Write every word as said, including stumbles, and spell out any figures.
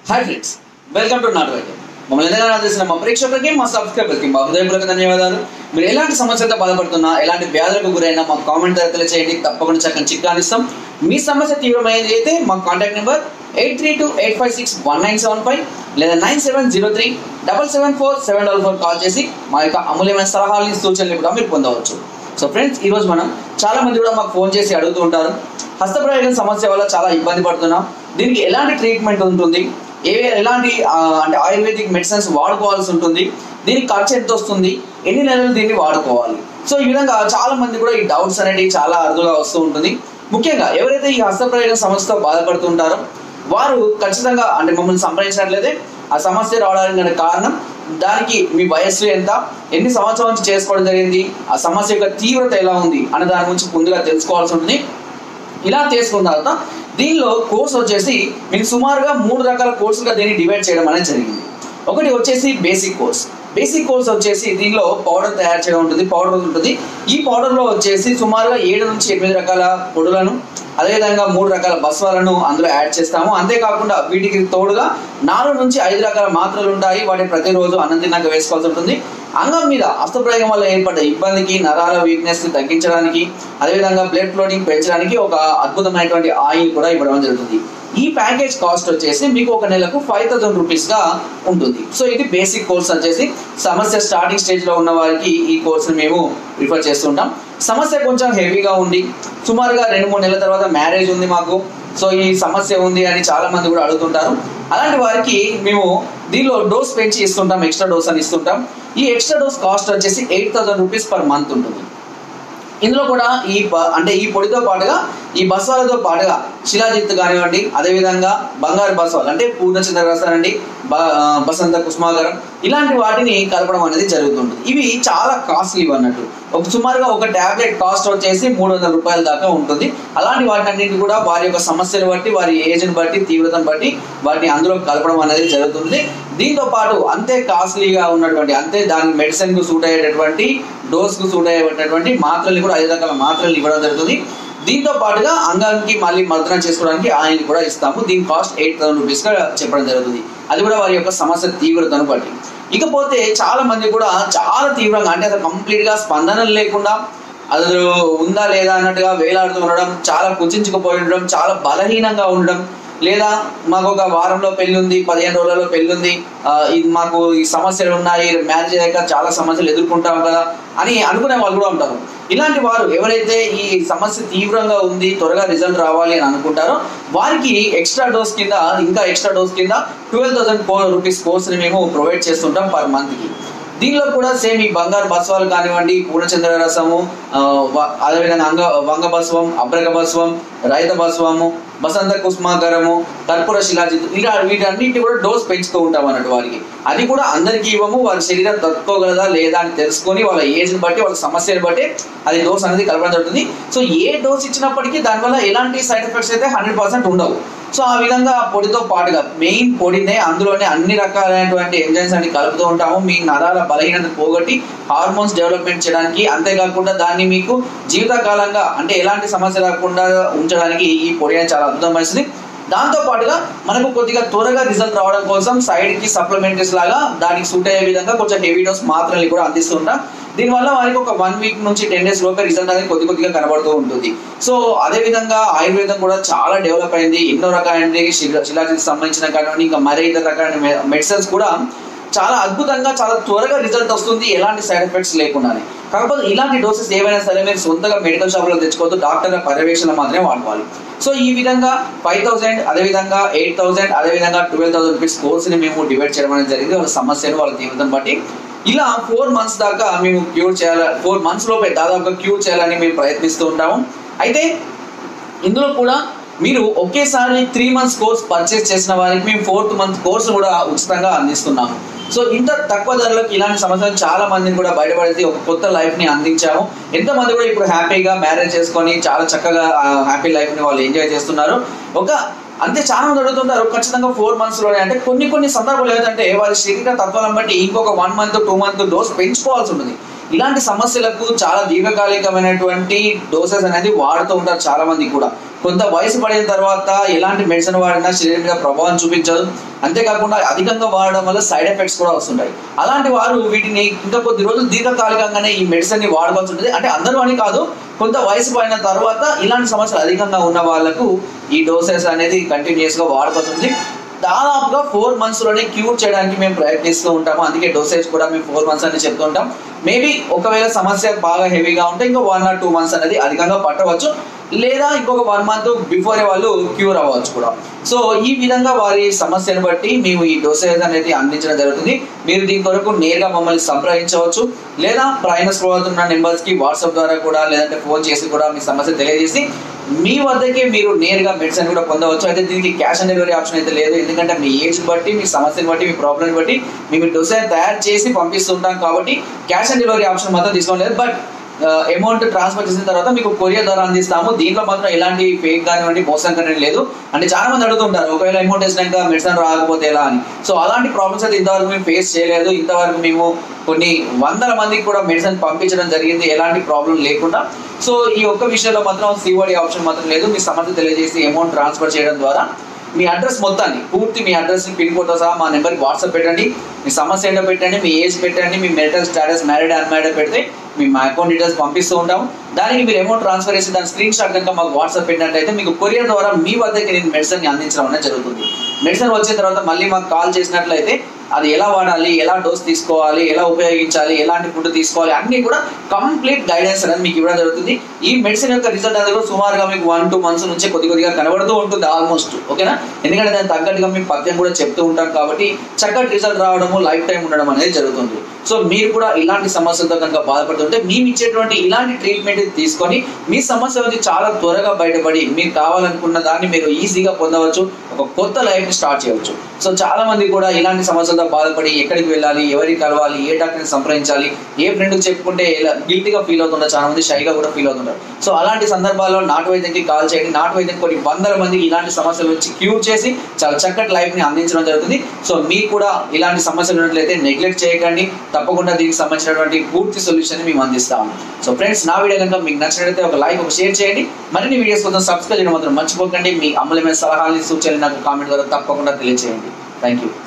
Hi friends, welcome to నాట్ వైద్యం. మమ్మల్ని ఎంతగానో ఆదరిస్తున్న మా ప్రేక్షకులకి, మా సబ్స్క్రైబర్స్కి మా హృదయపూర్వక ధన్యవాదాలు. మీరు ఎలాంటి సమస్యలతో బాధపడుతున్నా, ఎలాంటి వ్యాధులకు గురైనా మా కామెంట్ ద్వారా తెలియచేయండి. తప్పకుండా చక్కని చిట్కాలు ఇస్తాం. మీ సమస్య తీవ్రమైనది అయితే మా contact number eight three two eight five six one nine seven five లేదా nine seven zero three double seven four seven double four call చేసి మా యొక్క అమూల్యమైన సలహాలని సూచనలు కూడా మీరు పొందవచ్చు. సో ఫ్రెండ్స్, ఈరోజు మనం చాలా మంది కూడా మాకు ఫోన్ చేసి అడుగుతూ ఉంటారు, హస్తప్రయోగం సమస్య వల్ల చాలా ఇబ్బంది పడుతున్నాం, దీనికి ఎలాంటి ట్రీట్మెంట్ ఉంటుంది, ఏ ఎలాంటి అంటే ఆయుర్వేదిక్ మెడిసిన్స్ వాడుకోవాల్సి ఉంటుంది, దీనికి ఖర్చు ఎంత వస్తుంది, ఎన్ని నెలలు దీన్ని వాడుకోవాలి. సో ఈ విధంగా చాలా మంది కూడా ఈ డౌట్స్ అనేవి చాలా అరుదుగా వస్తూ ఉంటుంది. ముఖ్యంగా ఎవరైతే ఈ హస్తప్రయోగం సమస్యతో బాధపడుతుంటారో వారు ఖచ్చితంగా అంటే మమ్మల్ని సంప్రదించినట్లయితే ఆ సమస్య రావడానికి గల కారణం, దానికి మీ వయస్సు ఎంత, ఎన్ని సంవత్సరాల నుంచి చేసుకోవడం జరిగింది, ఆ సమస్య యొక్క తీవ్రత ఎలా ఉంది అనే దాని గురించి ముందుగా తెలుసుకోవాల్సి ఉంటుంది. ఇలా చేసుకున్న తర్వాత దీనిలో కోర్స్ వచ్చేసి మీకు సుమారుగా మూడు రకాల కోర్సులుగా దీన్ని డివైడ్ చేయడం అనేది జరిగింది. ఒకటి వచ్చేసి బేసిక్ కోర్స్. బేసిక్ కోర్స్ వచ్చేసి దీనిలో పౌడర్ తయారు చేయడం ఉంటుంది, పౌడర్ ఉంటుంది. ఈ పౌడర్లో వచ్చేసి సుమారుగా ఏడు నుంచి ఎనిమిది రకాల పొడులను, అదేవిధంగా మూడు రకాల బస్వాలను అందులో యాడ్ చేస్తాము. అంతేకాకుండా వీటికి తోడుగా నాలుగు నుంచి ఐదు రకాల మాత్రలు ఉంటాయి. వాటిని ప్రతిరోజు అన్నం తిన్నాక వేసుకోవాల్సి ఉంటుంది. అంగం మీద హస్తప్రయోగం వల్ల ఏర్పడ్డ ఇబ్బందికి, నరాల వీక్నెస్ తగ్గించడానికి, అదేవిధంగా బ్లడ్ ఫ్లోటింగ్ పెంచడానికి ఒక అద్భుతమైనటువంటి ఆయిల్ కూడా ఇవ్వడం జరుగుతుంది. ఈ ప్యాకేజ్ కాస్ట్ వచ్చేసి మీకు ఒక నెలకు ఫైవ్ థౌసండ్ రూపీస్ గా ఉంటుంది. సో ఇది బేసిక్ కోర్స్ వచ్చేసి సమస్య స్టార్టింగ్ స్టేజ్ లో ఉన్న వారికి ఈ కోర్సుని మేము రిఫర్ చేస్తుంటాం. సమస్య కొంచెం హెవీగా ఉంది, సుమారుగా రెండు మూడు నెలల తర్వాత మ్యారేజ్ ఉంది మాకు, సో ఈ సమస్య ఉంది అని చాలా మంది కూడా అడుగుతుంటారు. అలాంటి వారికి మేము దీనిలో డోస్ పెంచి ఇస్తుంటాం, ఎక్స్ట్రా డోస్ అని ఇస్తుంటాం. ఈ ఎక్స్ట్రా డోస్ కాస్ట్ వచ్చేసి eight thousand rupees per month ఉంటుంది. ఇందులో కూడా ఈ అంటే ఈ పొడితో పాటుగా ఈ బస్వాలతో పాటుగా శిలాజిత్ కానివ్వండి, అదేవిధంగా బంగారు బస్వాలు అంటే పూర్ణచంద్ర రసాలండి, బసంత కుస్మాగరం, ఇలాంటి వాటిని కలపడం అనేది జరుగుతుంటుంది. ఇవి చాలా కాస్ట్లీ అన్నట్టు. ఒక సుమారుగా ఒక ట్యాబ్లెట్ కాస్ట్ వచ్చేసి మూడు వందల రూపాయల దాకా ఉంటుంది. అలాంటి వాటిని అన్నింటి కూడా వారి యొక్క సమస్యను బట్టి, వారి ఏజ్ని బట్టి, తీవ్రతను బట్టి వాటిని అందులో కలపడం అనేది జరుగుతుంది. దీంతో పాటు అంతే కాస్ట్లీగా ఉన్నటువంటి, అంతే దాని మెడిసిన్కు సూట్ అయ్యేటటువంటి, డోస్కు సూట్ అయ్యేటటువంటి మాత్రల్ని కూడా ఐదు రకాల మాత్రలు ఇవ్వడం జరుగుతుంది. దీంతో పాటుగా అంగానికి మళ్ళీ మర్దన చేసుకోవడానికి ఆయిల్ కూడా ఇస్తాము. దీని కాస్ట్ ఎయిట్ థౌసండ్ రూపీస్ గా చెప్పడం జరుగుతుంది. అది కూడా వారి యొక్క సమస్య తీవ్రతను బట్టి. ఇకపోతే చాలా మంది కూడా చాలా తీవ్రంగా అంటే అసలు కంప్లీట్ గా స్పందన లేకుండా అది ఉందా లేదా అన్నట్టుగా వేలాడుతూ ఉండడం, చాలా కుచించుకుపోయి ఉండడం, చాలా బలహీనంగా ఉండడం, లేదా మాకు ఒక వారంలో పెళ్లి ఉంది, పదిహేను రోజులలో పెళ్లి ఉంది, ఇది మాకు ఈ సమస్యలు ఉన్నాయి, మ్యారేజ్ అయ్యాక చాలా సమస్యలు ఎదుర్కొంటాం కదా అని అనుకునే వాళ్ళు కూడా ఉంటారు. ఇలాంటి వారు ఎవరైతే ఈ సమస్య తీవ్రంగా ఉంది, త్వరగా రిజల్ట్ రావాలి అని అనుకుంటారో వారికి ఎక్స్ట్రా డోస్ కింద ఇంకా ఎక్స్ట్రా డోస్ కింద ట్వెల్వ్ థౌసండ్ ఫోర్ రూపీస్ కోర్స్ని మేము ప్రొవైడ్ చేస్తుంటాం పర్ మంత్కి. దీనిలో కూడా సేమ్ ఈ బంగారు బస్వాలు కానివ్వండి, పూర్ణచంద్ర రసము, అదేవిధంగా అంగ వంగ బస్వం, అబ్రక బస్వం, రైత బస్వము, బసంత కుస్మాకరము, కర్పూర శిలాజిత్, ఇలా వీటన్నింటి కూడా డోస్ పెంచుతూ ఉంటాం అన్నట్టు వారికి. అది కూడా అందరికీ ఇవ్వము, వాళ్ళ శరీరం తట్టుకోగలదా లేదా అని తెలుసుకొని వాళ్ళ ఏజ్ని బట్టి, వాళ్ళ సమస్యను బట్టి అది డోస్ అనేది కలపడం జరుగుతుంది. సో ఏ డోస్ ఇచ్చినప్పటికీ దానివల్ల ఎలాంటి సైడ్ ఎఫెక్ట్స్ అయితే హండ్రెడ్ పర్సెంట్ ఉండవు. సో ఆ విధంగా పొడితో పాటుగా మెయిన్ పొడినే అందులోనే అన్ని రకాలైనటువంటి ఎంజైమ్స్ అన్ని కలుపుతూ ఉంటాము. మీ నరాల బలహీనత పోగొట్టి హార్మోన్స్ డెవలప్మెంట్ చేయడానికి, అంతేకాకుండా దాన్ని మీకు జీవితకాలంగా అంటే ఎలాంటి సమస్య రాకుండా ఉంచడానికి ఈ పొడి అనేది చాలా అద్భుతమైనది. దాంతో పాటుగా మనకు కొద్దిగా త్వరగా రిజల్ట్ రావడం కోసం సైడ్ కి సప్లిమెంటరీస్ లాగా దానికి సూట్ అయ్యే విధంగా కొంచెం హెవీ డోస్ మాత్రలు కూడా అందిస్తుంటాం. దీనివల్ల వారికి ఒక వన్ వీక్ నుంచి టెన్ డేస్ లోపే రిజల్ట్ అనేది కొద్ది కొద్దిగా కనబడుతూ ఉంటుంది. సో అదేవిధంగా ఆయుర్వేదం కూడా చాలా డెవలప్ అయింది. ఎన్నో రకాలైన శిలాజికి సంబంధించిన కానివ్వండి, ఇంకా మరే ఇతర రకాలైన మెడిసిన్స్ కూడా చాలా అద్భుతంగా చాలా త్వరగా రిజల్ట్ వస్తుంది, ఎలాంటి సైడ్ ఎఫెక్ట్స్ లేకుండానే. కాకపోతే ఇలాంటి డోసెస్ ఏవైనా సరే మీరు సొంతగా మెడికల్ షాప్లో తెచ్చుకోవద్దు, డాక్టర్ల పర్యవేక్షణ మాత్రమే వాడుకోవాలి. సో ఈ విధంగా ఫైవ్ థౌసండ్ అదేవిధంగా ఎయిట్ థౌసండ్ అదేవిధంగా ట్వెల్వ్ థౌసండ్ రూపీస్ కోర్స్ని మేము డివైడ్ చేయడం అనేది జరిగింది వాళ్ళ సమస్యను, వాళ్ళ తీవ్రతను బట్టి. ఇలా ఫోర్ మంత్స్ దాకా మేము క్యూర్ చేయాలి, ఫోర్ మంత్స్ లోపే దాదాపుగా క్యూర్ చేయాలని మేము ప్రయత్నిస్తూ ఉంటాము. అయితే ఇందులో కూడా మీరు ఒకేసారి త్రీ మంత్స్ కోర్స్ పర్చేస్ చేసిన వారికి మేము ఫోర్త్ మంత్ కోర్సు కూడా ఉచితంగా అందిస్తున్నాము. సో ఇంత తక్కువ ధరలకు ఇలాంటి సమస్యలు చాలా మందిని కూడా బయటపడేసి ఒక కొత్త లైఫ్ని అందించాము. ఎంతమంది కూడా ఇప్పుడు హ్యాపీగా మ్యారేజ్ చేసుకొని చాలా చక్కగా హ్యాపీ లైఫ్ని వాళ్ళు ఎంజాయ్ చేస్తున్నారు. ఒక అంతే చాలా మంది అడుగుతుంటారు ఖచ్చితంగా ఫోర్ మంత్స్ లోనే అంటే కొన్ని కొన్ని సందర్భాలు ఏంటంటే వారి శరీర తత్వాలను బట్టి ఇంకొక one month two month dose పెంచుకోవాల్సి ఉంటుంది. ఇలాంటి సమస్యలకు చాలా దీర్ఘకాలికమైనటువంటి డోసెస్ అనేది వాడుతూ ఉంటారు చాలా మంది కూడా. కొంత వయసు పడిన తర్వాత ఎలాంటి మెడిసిన్ వాడినా శరీరం మీద ప్రభావం చూపించదు, అంతేకాకుండా అధికంగా వాడడం వల్ల సైడ్ ఎఫెక్ట్స్ కూడా వస్తుంటాయి. అలాంటి వారు వీటిని ఇంకా కొద్ది రోజులు దీర్ఘకాలికంగానే ఈ మెడిసిన్ ని వాడుకోవాల్సి ఉంటుంది. అంటే అందరూ అని కాదు, కొంత వయసు పడిన తర్వాత ఇలాంటి సమస్యలు అధికంగా ఉన్న వాళ్ళకు ఈ డోసెస్ అనేది కంటిన్యూస్ గా వాడుకోవాల్సి ఉంటుంది. దాదాపుగా ఫోర్ మంత్స్ లోనే క్యూర్ చేయడానికి మేము ప్రయత్నిస్తూ ఉంటాము. అందుకే డోసేజ్ కూడా మేము ఫోర్ మంత్స్ అని చెప్తూ ఉంటాం. మేబీ ఒకవేళ సమస్య బాగా హెవీగా ఉంటే ఇంకా వన్ ఆర్ టూ మంత్స్ అనేది అధికంగా పట్టవచ్చు, లేదా ఇంకొక వన్ మంత్ బిఫోరే వాళ్ళు క్యూర్ అవ్వచ్చు కూడా. సో ఈ విధంగా వారి సమస్యను బట్టి మేము ఈ డోసేజ్ అనేది అందించడం జరుగుతుంది. మీరు దీని కొరకు నేరుగా మమ్మల్ని సంప్రదించవచ్చు, లేదా పైన స్క్రోల్ అవుతున్న నెంబర్స్ కి వాట్సాప్ ద్వారా కూడా లేదంటే ఫోన్ చేసి కూడా మీ సమస్య తెలియజేసి మీ వద్దకే మీరు నేరుగా మెడిసిన్ కూడా పొందవచ్చు. అయితే దీనికి క్యాష్ ఆన్ డెలివరీ ఆప్షన్ అయితే లేదు, ఎందుకంటే మీ ఏజ్ బట్టి మీ సమస్యను బట్టి మీ ప్రాబ్లమ్ బట్టి మేము డోసేజ్ తయారు చేసి పంపిస్తుంటాం కాబట్టి క్యాష్ ఆన్ డెలివరీ ఆప్షన్ మాత్రం తీసుకోలేదు. బట్ అమౌంట్ ట్రాన్స్ఫర్ చేసిన తర్వాత మీకు కొరియర్ ద్వారా అందిస్తాము. దీంట్లో మాత్రం ఎలాంటి ఫేక్ కానివ్వండి మోసం కానీ లేదు. అంటే చాలా మంది అడుగుతుంటారు ఒకవేళ అమౌంట్ వేసినాక మెడిసిన్ రాకపోతే ఎలా అని. సో అలాంటి ప్రాబ్లమ్స్ అయితే ఇంతవరకు మేము ఫేస్ చేయలేదు. ఇంతవరకు మేము కొన్ని వందల మందికి కూడా మెడిసిన్ పంపించడం జరిగింది ఎలాంటి ప్రాబ్లం లేకుండా. సో ఈ ఒక్క విషయంలో మాత్రం సిఓడి ఆప్షన్ మాత్రం లేదు. మీ సమస్య తెలియజేసి అమౌంట్ ట్రాన్స్ఫర్ చేయడం ద్వారా మీ అడ్రస్ మొత్తాన్ని పూర్తి మీ అడ్రస్ పిన్ కోడ్తో సహా మా నెంబర్కి వాట్సాప్ పెట్టండి. మీ సమస్య ఏంటో పెట్టండి, మీ ఏజ్ పెట్టండి, మీ మెరిటల్ స్టేటస్ మ్యారీడ్ అన్మ్యారీడ్ పెడితే మీ మా అకౌంట్ డీటెయిల్స్ పంపిస్తూ ఉంటాము. దానికి మీరు అమౌంట్ ట్రాన్స్ఫర్ చేసి దాని స్క్రీన్ షాట్ కనుక మాకు వాట్సాప్ పెట్టినట్టయితే మీకు కొరియర్ ద్వారా మీ వద్దకి నేను మెడిసిన్ అందించడం అనేది జరుగుతుంది. మెడిసిన్ వచ్చిన తర్వాత మళ్ళీ మాకు కాల్ చేసినట్లయితే అది ఎలా వాడాలి, ఎలా డోస్ తీసుకోవాలి, ఎలా ఉపయోగించాలి, ఎలాంటి ఫుడ్ తీసుకోవాలి అన్ని కూడా కంప్లీట్ గైడెన్స్ అనేది మీకు ఇవ్వడం జరుగుతుంది. ఈ మెడిసిన్ యొక్క రిజల్ట్ అనేది కూడా సుమారుగా మీకు వన్ టూ మంత్స్ నుంచి కొద్ది కొద్దిగా కనబడుతూ ఉంటుంది ఆల్మోస్ట్, ఓకేనా. ఎందుకంటే దానికి తగ్గట్టుగా మేము పథ్యం కూడా చెప్తూ ఉంటాం కాబట్టి చక్కటి రిజల్ట్ రావడము లైఫ్ టైం ఉండడం అనేది జరుగుతుంది. సో మీరు కూడా ఇలాంటి సమస్యలతో కనుక బాధపడుతుంటే మేము ఇచ్చేటువంటి ఇలాంటి ట్రీట్మెంట్ తీసుకొని మీ సమస్య నుంచి చాలా త్వరగా బయటపడి మీరు కావాలనుకున్న దాన్ని మీరు ఈజీగా పొందవచ్చు, ఒక కొత్త లైఫ్ ని స్టార్ట్ చేయవచ్చు. సో చాలా మంది కూడా ఇలాంటి సమస్యలతో బాధపడి ఎక్కడికి వెళ్ళాలి, ఎవరికి కలవాలి, ఏ డాక్టర్ని సంప్రదించాలి, ఏ ఫ్రెండ్కి చెప్పుకుంటే గిల్టీగా ఫీల్ అవుతుంటారు, చాలా మంది షైగా కూడా ఫీల్ అవుతుంటారు. సో అలాంటి సందర్భాల్లో నాటు వైద్యంకి కాల్ చేయండి. నాటు వైద్యం కొన్ని వందల మందికి ఇలాంటి సమస్యల నుంచి క్యూర్ చేసి చాలా చక్కటి లైఫ్ ని అందించడం జరుగుతుంది. సో మీకు కూడా ఇలాంటి సమస్యలు ఉన్నట్లయితే నెగ్లెక్ట్ చేయకండి, తప్పకుండా దీనికి సంబంధించినటువంటి పూర్తి సొల్యూషన్ ని మేము అందిస్తాము. సో ఫ్రెండ్స్, నా వీడియో కనుక మీకు నచ్చినట్లయితే ఒక లైక్, ఒక షేర్ చేయండి. మరిన్ని వీడియోస్ కోసం సబ్స్క్రైబ్ చేయడం మాత్రం మర్చిపోకండి. మీ అమూల్యమైన సలహాలని, సూచనలు నాకు కామెంట్ ద్వారా తప్పకుండా తెలియజేయండి. Thank you.